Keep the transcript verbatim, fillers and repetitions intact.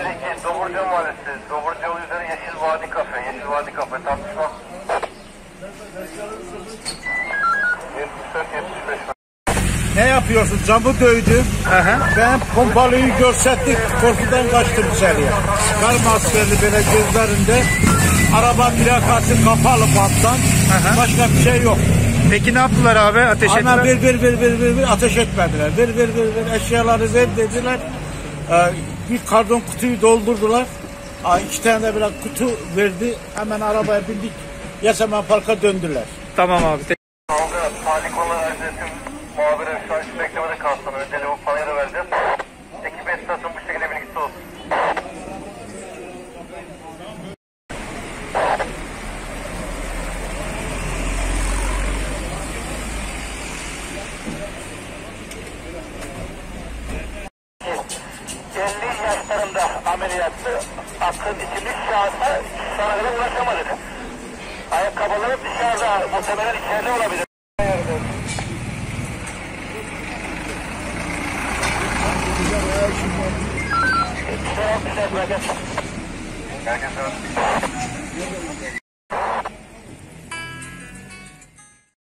elli iki Doburcu Mahallesi. Doburcu yolu üzeri Yeşil Vadi Kafe. Yeşil Vadi Kafe tartışma. yetmiş dört yetmiş beş. Ne yapıyorsun? Camı dövdü. Aha. Ben pompalıyı görsettik. Korkudan kaçtım içeriye. Çıkarma askerli böyle gözlerinde. Araba plakası kapalı banttan. Aha. Başka bir şey yok. Peki ne yaptılar abi? Ateş ettiler. Ama bir bir bir bir bir bir ateş etmediler. Bir bir bir bir eşyaları ver dediler. Ee, bir karton kutuyu doldurdular. Aa, iki tane de bir kutu verdi. Hemen arabaya bindik. Yasemen Park'a döndüler. Tamam abi. Tolga, Salih konular adresim muhabire şu an şu beklemede kalsın. Önceli bu panayırı vereceğiz. Ekip esnasın bu şekilde bilgisi olsun. elli yaşlarında ameliyattı. Akın isimli şahsa şu ana kadar ulaşamadık. Ayakkabıları dışarıda, muhtemelen içeride olabilir. Güzel, güzel, güzel. Herkese